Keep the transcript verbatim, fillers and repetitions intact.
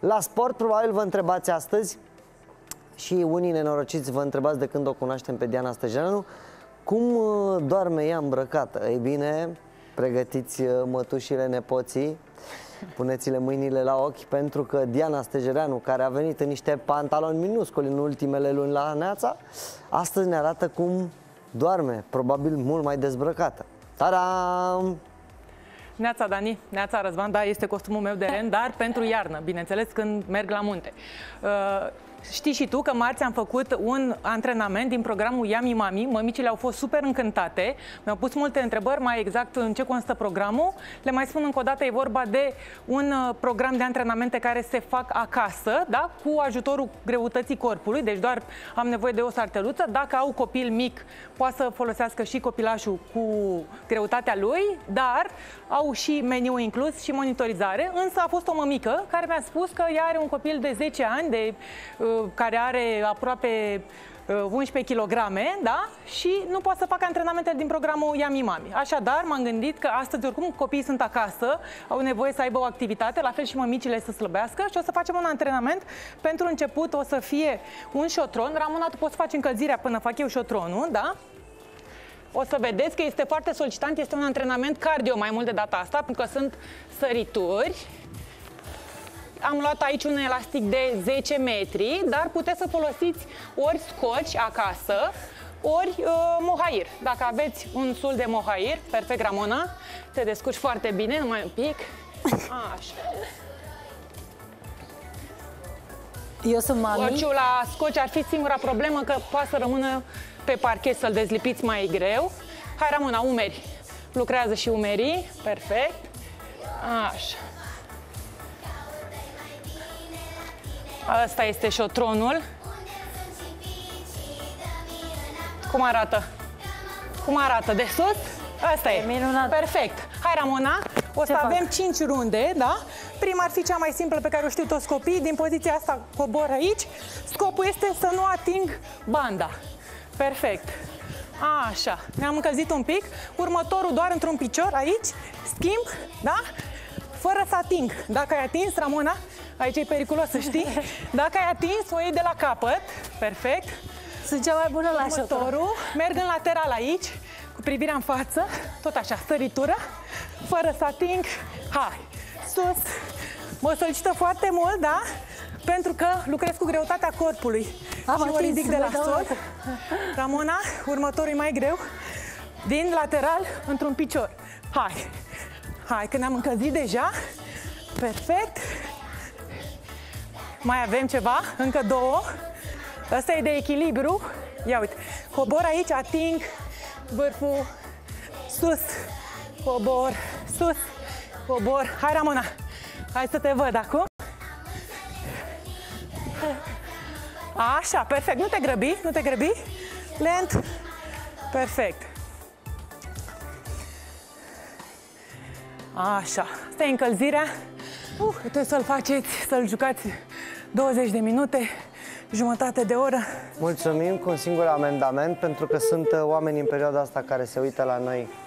La sport, probabil vă întrebați astăzi și unii nenorociți vă întrebați de când o cunoaștem pe Diana Stăjeanu, cum doarme ea îmbrăcată? Ei bine, pregătiți mătușile, nepoții, puneți-le mâinile la ochi, pentru că Diana Stăjeanu, care a venit în niște pantaloni minusculi în ultimele luni la Neața, astăzi ne arată cum doarme, probabil mult mai dezbrăcată. Ta-dam! Neața, Dani, Neața, Răzvan, da, este costumul meu de ren, dar pentru iarnă, bineînțeles, când merg la munte. Uh, știi și tu că marți am făcut un antrenament din programul Yummy Mami, mămicile au fost super încântate, mi-au pus multe întrebări, mai exact în ce constă programul. Le mai spun încă o dată, e vorba de un uh, program de antrenamente care se fac acasă, da, cu ajutorul greutății corpului, deci doar am nevoie de o sarteluță. Dacă au copil mic, poate să folosească și copilașul cu greutatea lui, dar au și meniu inclus și monitorizare, însă a fost o mămică care mi-a spus că ea are un copil de zece ani, de, uh, care are aproape uh, unsprezece kilograme, da? Și nu poate să facă antrenamentele din programul Yummy Mami. Așadar, m-am gândit că astăzi, oricum, copiii sunt acasă, au nevoie să aibă o activitate, la fel și mămicile să slăbească și o să facem un antrenament. Pentru început o să fie un șotron. Ramona, tu poți face încălzirea până fac eu șotronul, da? O să vedeți că este foarte solicitant, este un antrenament cardio mai mult de data asta, pentru că sunt sărituri. Am luat aici un elastic de zece metri, dar puteți să folosiți ori scoci acasă, ori uh, mohair. Dacă aveți un sul de mohair, perfect, Ramona, te descurci foarte bine, numai un pic. Așa. Eu sunt mami. Scociul la scoci ar fi singura problemă, că poate să rămână pe parchet, să-l dezlipiți mai greu. Hai, Ramona, umeri. Lucrează și umerii. Perfect. Așa. Asta este șotronul. Cum arată? Cum arată? De sus? Asta e. Minunat. Perfect. Hai, Ramona. O să Ce avem fac? cinci runde, da? Prima ar fi cea mai simplă pe care o știu toți copiii. Din poziția asta cobor aici. Scopul este să nu ating banda. Perfect. Așa. Ne-am încălzit un pic. Următorul doar într-un picior aici. Schimb, da? Fără să ating. Dacă ai atins, Ramona, aici e periculos, să știi. Dacă ai atins, o iei de la capăt. Perfect. Sunt cea mai bună la șotron. Următorul. Merg în lateral aici, cu privirea în față. Tot așa, săritură. Fără să ating. Hai. Sus. Mă solicită foarte mult, da? Pentru că lucrez cu greutatea corpului. Am și o atins, ridic de la dau. sol. Ramona, următorul e mai greu. Din lateral, într-un picior. Hai. Hai, că ne-am încălzit deja. Perfect. Mai avem ceva, încă două. Asta e de echilibru. Ia uite, cobor aici, ating vârful, sus, cobor, sus, cobor. Hai, Ramona, hai să te văd acum. Așa, perfect, nu te grăbi, nu te grăbi. Lent, perfect. Așa, asta e încălzirea. Uh, puteți să-l faceți, să-l jucați douăzeci de minute, jumătate de oră. Mulțumim, cu un singur amendament, pentru că sunt oameni în perioada asta care se uită la noi